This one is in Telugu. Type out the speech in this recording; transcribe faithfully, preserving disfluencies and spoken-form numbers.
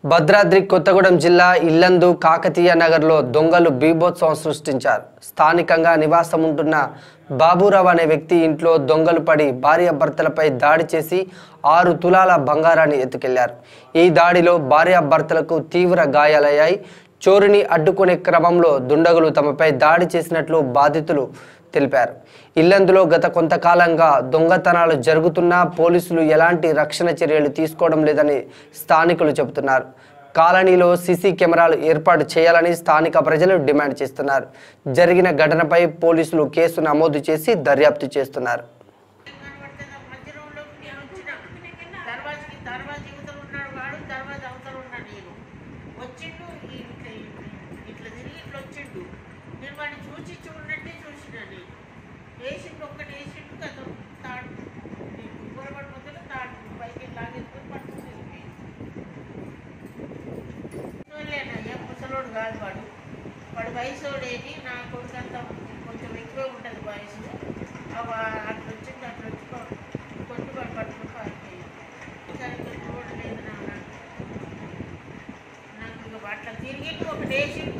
భద్రాద్రి కొత్తగూడెం జిల్లా ఇల్లందు కాకతీయ నగర్లో దొంగలు బీభత్సం సృష్టించారు. స్థానికంగా నివాసం ఉంటున్న బాబురావు అనే వ్యక్తి ఇంట్లో దొంగలు పడి భార్యాభర్తలపై దాడి చేసి ఆరు తులాల బంగారాన్ని ఎత్తుకెళ్లారు. ఈ దాడిలో భార్యాభర్తలకు తీవ్ర గాయాలయ్యాయి. చోరుని అడ్డుకునే క్రమంలో దుండగులు తమపై దాడి చేసినట్లు బాధితులు తెలిపారు. ఇల్లందులో గత కొంతకాలంగా దొంగతనాలు జరుగుతున్నా పోలీసులు ఎలాంటి రక్షణ చర్యలు తీసుకోవడం లేదని స్థానికులు చెబుతున్నారు. కాలనీలో సీసీ కెమెరాలు ఏర్పాటు చేయాలని స్థానిక ప్రజలు డిమాండ్ చేస్తున్నారు. జరిగిన ఘటనపై పోలీసులు కేసు నమోదు చేసి దర్యాప్తు చేస్తున్నారు. వేసిండు ఒక్కటి వేసిండు కదా తాడు పొరపాటు మొదలు తాడు పైకి లాగేసుకొని పట్టుకుని లేనయ్యా ముసలోడు కాదు వాడు వాడు వయసోడేది నా కొడుకు అంతా కొంచెం ఎక్కువ ఉంటుంది వయసు అట్లా వచ్చింది అట్లా వచ్చి కొట్టు వాడు పట్టుకుని పారిపోయాడు. సరిగ్గా చూడలేదు నా నాకు ఇక అట్లా తిరిగి ఒకటి వేసిండు